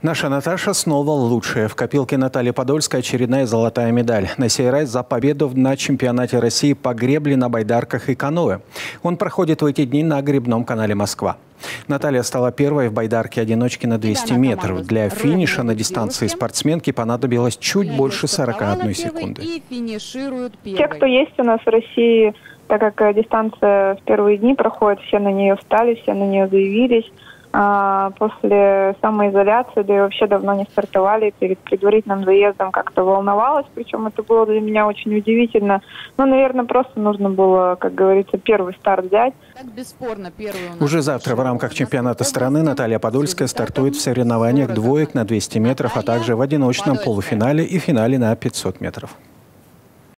Наша Наташа снова лучшая. В копилке Натальи Подольской очередная золотая медаль. На сей раз за победу на чемпионате России по гребле на байдарках и каноэ. Он проходит в эти дни на гребном канале «Москва». Наталья стала первой в байдарке-одиночке на 200 метров. Для финиша на дистанции спортсменки понадобилось чуть больше 41 секунды. Те, кто есть у нас в России, так как дистанция в первые дни проходит, все на нее встали, все на нее заявились. После самоизоляции, да и вообще давно не стартовали, перед предварительным заездом как-то волновалась, причем это было для меня очень удивительно. Но, наверное, просто нужно было, как говорится, первый старт взять. Уже завтра в рамках чемпионата страны Наталья Подольская стартует в соревнованиях двоек на 200 метров, а также в одиночном полуфинале и финале на 500 метров.